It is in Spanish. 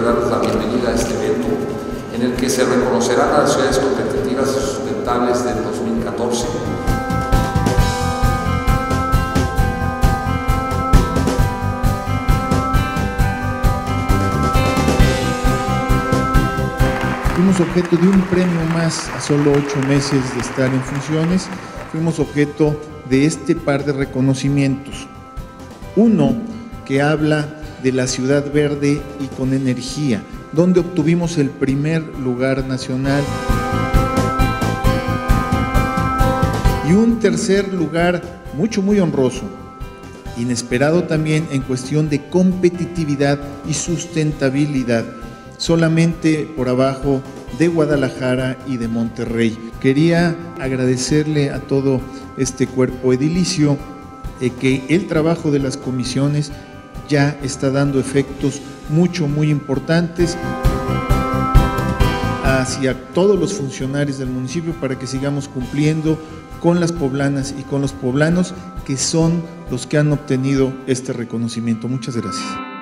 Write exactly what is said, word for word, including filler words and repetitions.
quiero darles la bienvenida a este evento en el que se reconocerán a las ciudades competitivas y sustentables del dos mil catorce. Fuimos objeto de un premio más a solo ocho meses de estar en funciones. Fuimos objeto de este par de reconocimientos. Uno que habla de la ciudad verde y con energía, donde obtuvimos el primer lugar nacional. Y un tercer lugar mucho, muy honroso, inesperado también en cuestión de competitividad y sustentabilidad, solamente por abajo de Guadalajara y de Monterrey. Quería agradecerle a todo este cuerpo edilicio eh, que el trabajo de las comisiones ya está dando efectos mucho, muy importantes hacia todos los funcionarios del municipio para que sigamos cumpliendo con las poblanas y con los poblanos que son los que han obtenido este reconocimiento. Muchas gracias.